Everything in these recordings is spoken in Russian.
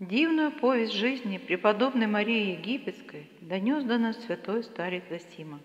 Дивную повесть жизни преподобной Марии Египетской донес до нас святой старец Зосима.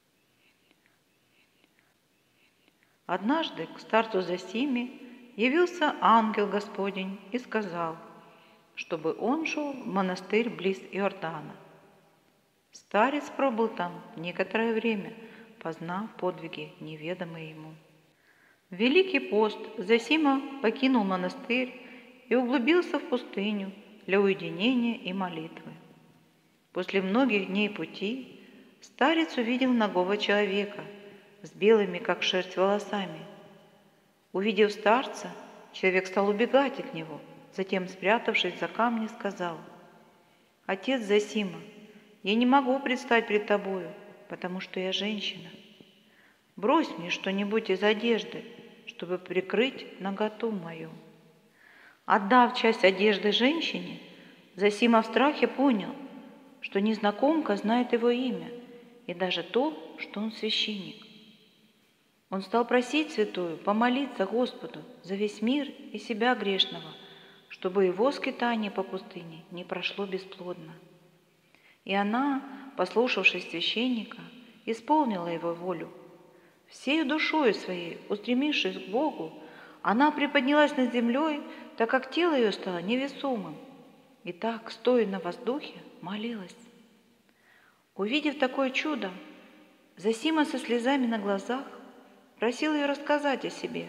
Однажды к старцу Зосиме явился ангел Господень и сказал, чтобы он шел в монастырь близ Иордана. Старец пробыл там некоторое время, познав подвиги, неведомые ему. В Великий пост Зосима покинул монастырь и углубился в пустыню для уединения и молитвы. После многих дней пути старец увидел нагого человека с белыми, как шерсть, волосами. Увидев старца, человек стал убегать от него, затем, спрятавшись за камни, сказал: «Отец Зосима, я не могу предстать пред тобою, потому что я женщина. Брось мне что-нибудь из одежды, чтобы прикрыть наготу мою». Отдав часть одежды женщине, Зосима в страхе понял, что незнакомка знает его имя и даже то, что он священник. Он стал просить святую помолиться Господу за весь мир и себя грешного, чтобы его скитание по пустыне не прошло бесплодно. И она, послушавшись священника, исполнила его волю. Всею душою своей, устремившись к Богу, она приподнялась над землей, так как тело ее стало невесомым, и так, стоя на воздухе, молилась. Увидев такое чудо, Зосима со слезами на глазах просил ее рассказать о себе.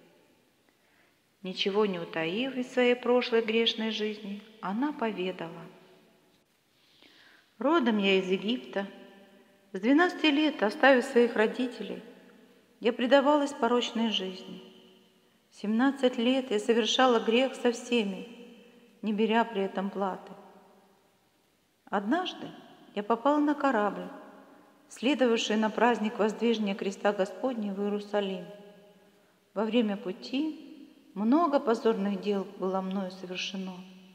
Ничего не утаив из своей прошлой грешной жизни, она поведала: «Родом я из Египта. С 12 лет, оставив своих родителей, я предавалась порочной жизни. 17 лет я совершала грех со всеми, не беря при этом платы. Однажды я попала на корабль, следовавший на праздник воздвижения креста Господня в Иерусалим. Во время пути много позорных дел было мною совершено.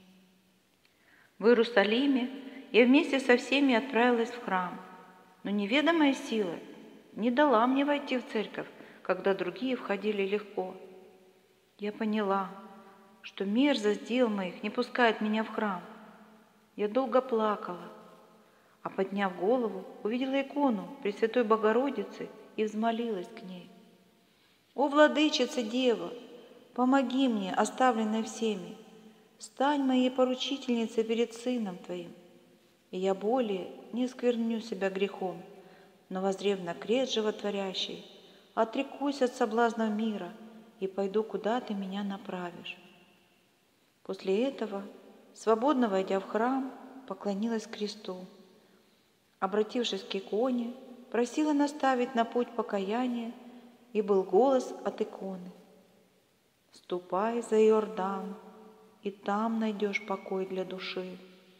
В Иерусалиме я вместе со всеми отправилась в храм, но неведомая сила не дала мне войти в церковь, когда другие входили легко. Я поняла, что мерзость дел моих не пускает меня в храм. Я долго плакала, а подняв голову, увидела икону Пресвятой Богородицы и взмолилась к ней: «О, Владычица Дева, помоги мне, оставленной всеми, стань моей поручительницей перед Сыном Твоим, и я более не скверню себя грехом, но, воззрев на крест животворящий, отрекусь от соблазнов мира и пойду, куда Ты меня направишь». После этого, свободно войдя в храм, поклонилась кресту. Обратившись к иконе, просила наставить на путь покаяния, и был голос от иконы: «Ступай за Иордан, и там найдешь покой для души».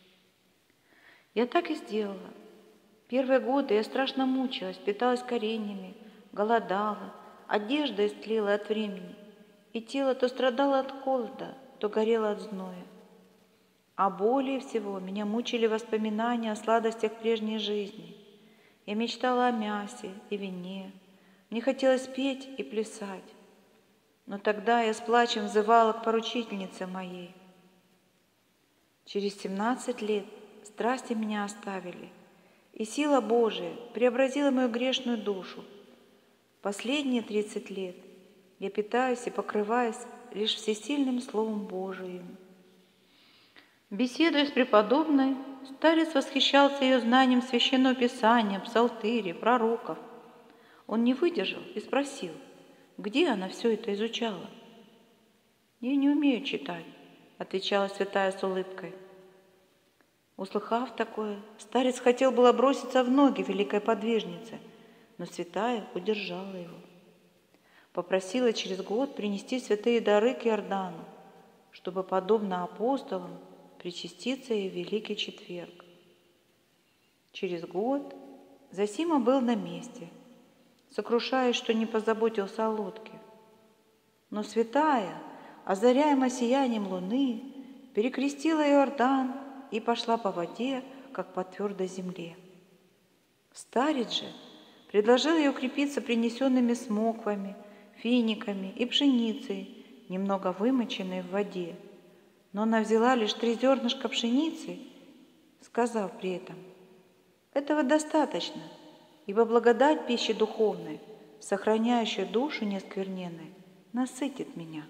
Я так и сделала. Первые годы я страшно мучилась, питалась кореньями, голодала, одежда истлела от времени, и тело то страдало от холода, то горело от зноя. А более всего меня мучили воспоминания о сладостях прежней жизни. Я мечтала о мясе и вине, мне хотелось петь и плясать. Но тогда я с плачем взывала к поручительнице моей. Через 17 лет страсти меня оставили, и сила Божия преобразила мою грешную душу. Последние 30 лет я питаюсь и покрываюсь лишь всесильным Словом Божиим. Беседуя с преподобной, старец восхищался ее знанием Священного Писания, псалтыри, пророков. Он не выдержал и спросил, где она все это изучала. «Я не умею читать», — отвечала святая с улыбкой. Услыхав такое, старец хотел было броситься в ноги великой подвижнице, но святая удержала его. Попросила через год принести святые дары к Иордану, чтобы, подобно апостолам, причаститься ей в Великий Четверг. Через год Зосима был на месте, сокрушаясь, что не позаботился о лодке. Но святая, озаряемая сиянием луны, перекрестила Иордан и пошла по воде, как по твердой земле. Старец же предложил ей укрепиться принесенными смоквами, финиками и пшеницей, немного вымоченной в воде. но она взяла лишь 3 зернышка пшеницы, сказав при этом: «Этого достаточно, ибо благодать пищи духовной, сохраняющая душу неоскверненной, насытит меня».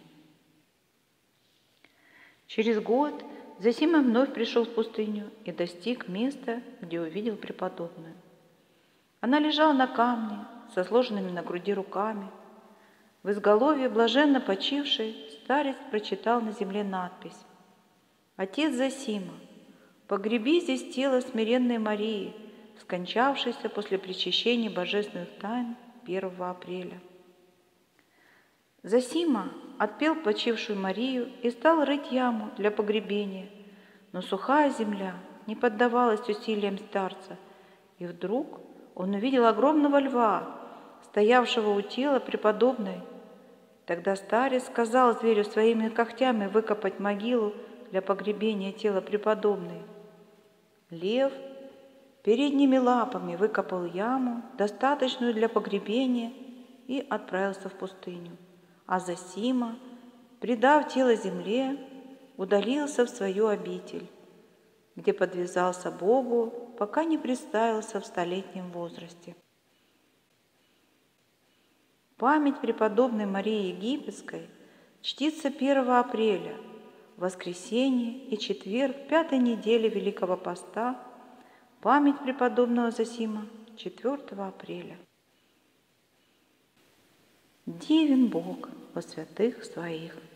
Через год Зосима вновь пришел в пустыню и достиг места, где увидел преподобную. Она лежала на камне со сложенными на груди руками. В изголовье блаженно почившей старец прочитал на земле надпись: «Отец Зосима, погреби здесь тело смиренной Марии, скончавшейся после причащения божественных тайн 1 апреля». Зосима отпел почившую Марию и стал рыть яму для погребения, но сухая земля не поддавалась усилиям старца, и вдруг он увидел огромного льва, стоявшего у тела преподобной. Тогда старец сказал зверю своими когтями выкопать могилу для погребения тела преподобной. Лев передними лапами выкопал яму, достаточную для погребения, и отправился в пустыню. А Зосима, предав тело земле, удалился в свою обитель, где подвязался Богу, пока не приставился в 100-летнем возрасте. Память преподобной Марии Египетской чтится 1 апреля, воскресенье и четверг 5-й недели Великого Поста, память преподобного Зосима 4 апреля. Дивен Бог во святых своих.